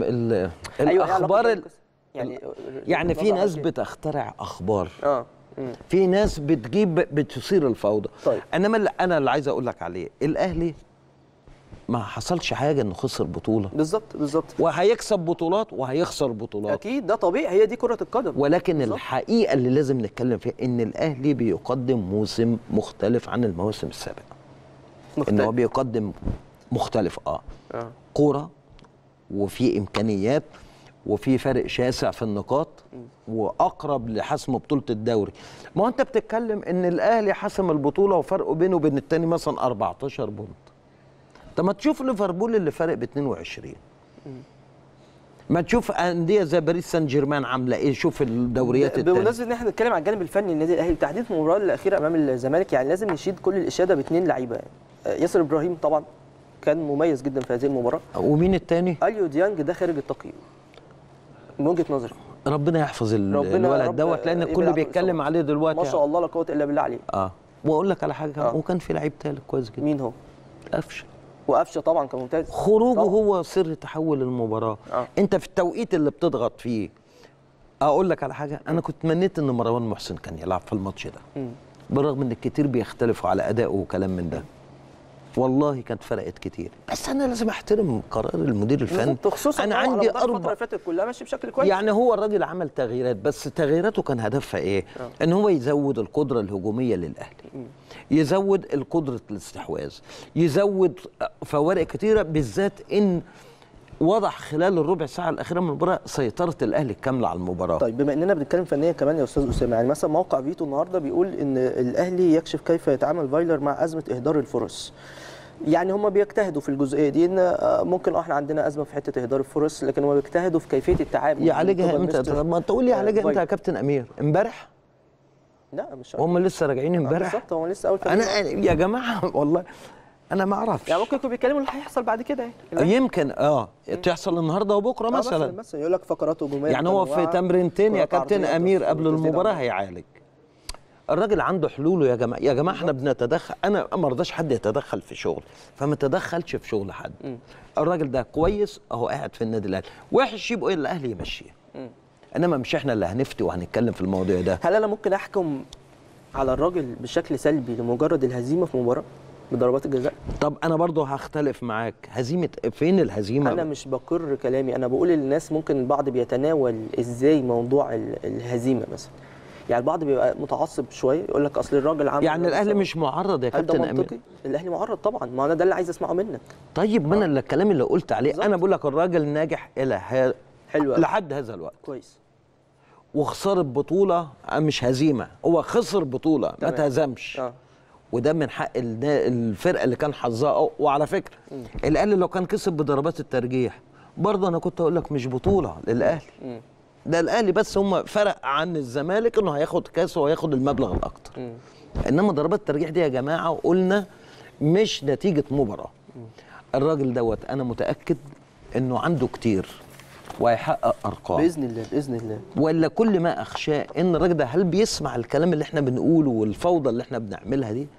Speaker 2: الاخبار
Speaker 1: يعني
Speaker 2: في ناس بتخترع اخبار. في ناس بتثير الفوضى.
Speaker 1: طيب.
Speaker 2: انما انا اللي عايز اقول لك عليه، الاهلي ما حصلش حاجه انه خسر بطوله.
Speaker 1: بالظبط،
Speaker 2: وهيكسب بطولات وهيخسر بطولات.
Speaker 1: اكيد، ده طبيعي، هي دي كره القدم.
Speaker 2: ولكن بالزبط. الحقيقه اللي لازم نتكلم فيها ان الاهلي بيقدم موسم مختلف عن المواسم السابقه. ان هو بيقدم مختلف. كوره، وفي امكانيات، وفي فرق شاسع في النقاط، واقرب لحسم بطوله الدوري. ما هو انت بتتكلم ان الاهلي حسم البطوله وفرقه بينه وبين الثاني مثلا 14 بونت. طب ما تشوف ليفربول اللي فارق ب 22. ما تشوف انديه زي باريس سان جيرمان عامله ايه، شوف الدوريات الثانيه.
Speaker 1: بمناسبه ان احنا بنتكلم على الجانب الفني للنادي الاهلي، تحديد المباراه الاخيره امام الزمالك، يعني لازم نشيد كل الاشاده باثنين لعيبه. يعني ياسر ابراهيم طبعا كان مميز جدا في هذه المباراه.
Speaker 2: ومين الثاني؟
Speaker 1: اليو ديانج، ده خارج التقييم من وجهه نظري.
Speaker 2: ربنا يحفظ الولد دوت، لان الكل بيتكلم عليه دلوقتي.
Speaker 1: ما شاء الله، لا قوه الا بالله عليه.
Speaker 2: واقول لك على حاجه، وكان في لعيب ثالث كويس جدا.
Speaker 1: مين هو؟
Speaker 2: قفشه.
Speaker 1: وقفشه طبعا كان ممتاز.
Speaker 2: خروجه هو سر تحول المباراه. انت في التوقيت اللي بتضغط فيه. اقول لك على حاجه، انا كنت تمنيت ان مروان محسن كان يلعب في الماتش ده. بالرغم ان الكتير بيختلفوا على ادائه وكلام من ده. والله كانت فرقت كتير، بس انا لازم احترم قرار المدير الفني.
Speaker 1: خصوصا
Speaker 2: انا عندي
Speaker 1: الفتره اللي فاتت كلها ماشي بشكل كويس.
Speaker 2: يعني هو الراجل عمل تغييرات، بس تغييراته كان هدفها ايه؟ ان هو يزود القدره الهجوميه للاهلي، يزود القدره الاستحواذ، يزود فوارق كتيره، بالذات ان وضح خلال الربع ساعه الاخيره من المباراه سيطره الاهلي الكامله على المباراه.
Speaker 1: طيب، بما اننا بنتكلم فنيا كمان يا استاذ اسامه، يعني مثلا موقع فيتو النهارده بيقول ان الاهلي يكشف كيف يتعامل فايلر مع ازمه اهدار الفرص. يعني هم بيجتهدوا في الجزئيه دي، ان ممكن احنا عندنا ازمه في حته اهدار الفرص، لكن هم بيجتهدوا في كيفيه التعامل.
Speaker 2: يعالجها امتى؟ ما تقول لي يعالجها امتى يا كابتن امير؟ امبارح؟
Speaker 1: لا، مش
Speaker 2: هم لسه راجعين امبارح.
Speaker 1: بالظبط، هم لسه اول
Speaker 2: انا يا جماعه والله انا ما اعرفش.
Speaker 1: يعني ممكن يكونوا بيتكلموا اللي هيحصل بعد كده يعني.
Speaker 2: يمكن تحصل النهارده وبكره مثلا
Speaker 1: يقول لك فقرات هجوميه.
Speaker 2: يعني هو في تمرينتين يا كابتن امير قبل المباراه هيعالج. الراجل عنده حلوله يا جماعه. يا جماعه احنا بنتدخل، انا ما رضاش حد يتدخل في شغل، فما تدخلش في شغل حد. الراجل ده كويس اهو قاعد في النادي الاهلي، وحش يبقى الاهلي يمشيه. انما مش احنا اللي هنفتي وهنتكلم في الموضوع ده.
Speaker 1: هل انا ممكن احكم على الراجل بشكل سلبي لمجرد الهزيمه في مباراه بضربات الجزاء؟
Speaker 2: طب انا برضه هختلف معاك. هزيمه فين الهزيمه؟
Speaker 1: انا مش بقر كلامي، انا بقول للناس ممكن البعض بيتناول ازاي موضوع الهزيمه مثلا. يعني البعض بيبقى متعصب شويه، يقول لك اصل الراجل عمل.
Speaker 2: يعني الاهلي مش معرض يا كابتن امير؟
Speaker 1: الاهلي معرض طبعا، ما انا ده اللي عايز اسمعه منك.
Speaker 2: طيب ما انا الكلام اللي قلت عليه بالزبط. انا بقول لك الراجل ناجح الى
Speaker 1: حلو
Speaker 2: لحد هذا الوقت
Speaker 1: كويس،
Speaker 2: وخسر بطوله، مش هزيمه، هو خسر بطوله ما تهزمش. وده من حق الفرقه اللي كان حظها. وعلى فكره الاهلي لو كان كسب بضربات الترجيح برضه انا كنت اقول لك مش بطوله للاهلي. ده الاهلي بس هم فرق عن الزمالك انه هياخد كاس وهياخد المبلغ الاكتر. انما ضربات الترجيح دي يا جماعه قلنا مش نتيجه مباراه. الراجل دوت انا متاكد انه عنده كتير وهيحقق ارقام
Speaker 1: باذن الله باذن الله.
Speaker 2: ولا كل ما اخشاه ان الراجل ده هل بيسمع الكلام اللي احنا بنقوله والفوضى اللي احنا بنعملها دي؟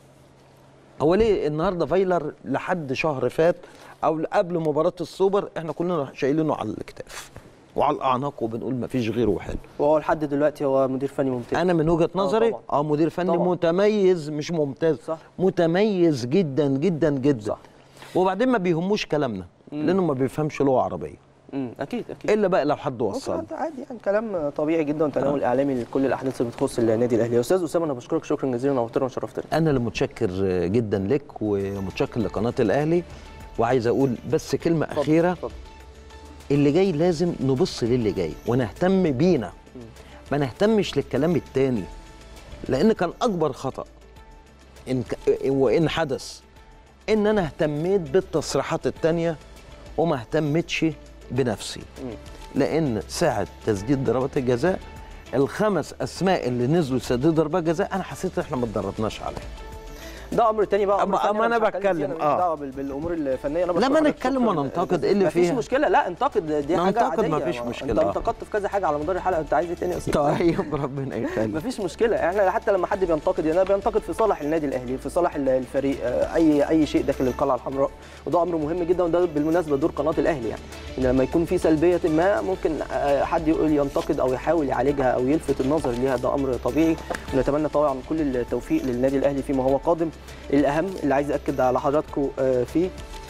Speaker 2: هو ليه النهارده فايلر لحد شهر فات او قبل مباراه السوبر احنا كلنا شايلينه على الاكتاف وعلى الاعناق وبنقول ما فيش غيره حلو،
Speaker 1: وهو لحد دلوقتي هو مدير فني ممتاز.
Speaker 2: انا من وجهه نظري مدير فني طبعا. متميز، مش ممتاز،
Speaker 1: صح.
Speaker 2: متميز جدا جدا جدا، صح. وبعدين ما بيهموش كلامنا لانه ما بيفهمش لغه عربيه.
Speaker 1: اكيد اكيد،
Speaker 2: الا بقى لو حد وصل
Speaker 1: عادي يعني، كلام طبيعي جدا وتناول اعلامي لكل الاحداث اللي بتخص النادي الاهلي. يا استاذ اسامه انا بشكرك شكرا جزيلا، نورتنا وشرفتنا.
Speaker 2: انا اللي متشكر جدا لك ومتشكر لقناه الاهلي، وعايز اقول بس كلمه اخيره. اللي جاي لازم نبص للي جاي ونهتم بينا، ما نهتمش للكلام التاني، لان كان اكبر خطأ وان حدث ان انا اهتميت بالتصريحات التانية وما اهتمتش بنفسي. لان ساعة تسديد ضربات الجزاء ال5 اسماء اللي نزلوا يسددوا ضربات جزاء انا حسيت احنا ما اتدربناش عليها.
Speaker 1: ده امر تاني بقى.
Speaker 2: اما انا بتكلم
Speaker 1: دعوه بالامور الفنيه. انا
Speaker 2: لما نتكلم وننتقد ايه اللي فيها؟
Speaker 1: مفيش مشكله، لا انتقد، دي حاجه عاديه.
Speaker 2: مفيش مشكله.
Speaker 1: انت انتقدت في كذا حاجه على مدار الحلقه، انت عايز ايه تاني يا استاذ؟
Speaker 2: طيب ربنا يخليك.
Speaker 1: مفيش مشكله، احنا حتى لما حد بينتقد يعني بينتقد في صالح النادي الاهلي، في صالح الفريق، اي شيء داخل القلعه الحمراء، وده امر مهم جدا. وده بالمناسبه دور قناه الاهلي، يعني ان لما يكون في سلبيه ما ممكن حد يقول ينتقد او يحاول يعالجها او يلفت النظر ليها، ده امر طبيعي. ونتمنى طبعا كل التوفيق للنادي الاهلي فيما هو قادم. الاهم اللي عايز اكد على حضراتكم فيه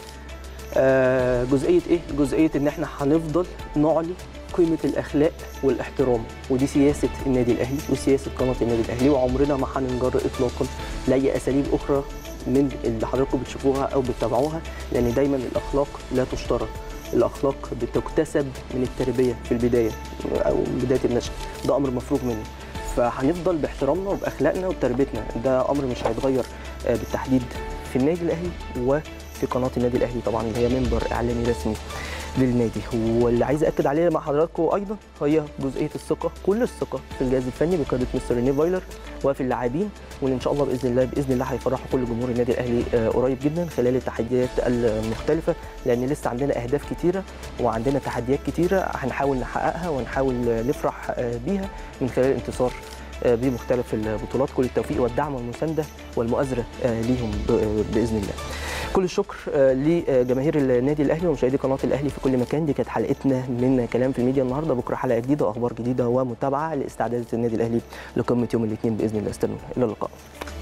Speaker 1: جزئيه ايه؟ جزئيه ان احنا هنفضل نعلي قيمه الاخلاق والاحترام، ودي سياسه النادي الاهلي وسياسه قناه النادي الاهلي، وعمرنا ما هننجر اطلاقا لاي اساليب اخرى من اللي حضراتكم بتشوفوها او بتتابعوها، لان دايما الاخلاق لا تشترى، الاخلاق بتكتسب من التربيه في البدايه او بدايه النشأ، ده امر مفروغ منه. فهنفضل باحترامنا وباخلاقنا وبتربيتنا، ده امر مش هيتغير بالتحديد في النادي الاهلي وفي قناه النادي الاهلي طبعا اللي هي منبر اعلامي رسمي للنادي. واللي عايز اكد عليه مع حضراتكم ايضا هي جزئيه الثقه، كل الثقه في الجهاز الفني بقياده مستر رينيه فايلر وفي اللاعبين، واللي ان شاء الله باذن الله هيفرحوا كل جمهور النادي الاهلي قريب جدا خلال التحديات المختلفه، لان لسه عندنا اهداف كتيره وعندنا تحديات كتيره هنحاول نحققها ونحاول نفرح بيها من خلال الانتصار بمختلف البطولات. كل التوفيق والدعم والمسانده والمؤازره ليهم باذن الله. كل الشكر لجماهير النادي الاهلي ومشاهدي قناه الاهلي في كل مكان. دي كانت حلقتنا من كلام في الميديا النهارده. بكره حلقه جديده واخبار جديده ومتابعه لاستعدادات النادي الاهلي لقمه يوم الاثنين باذن الله. استنونا، الى اللقاء.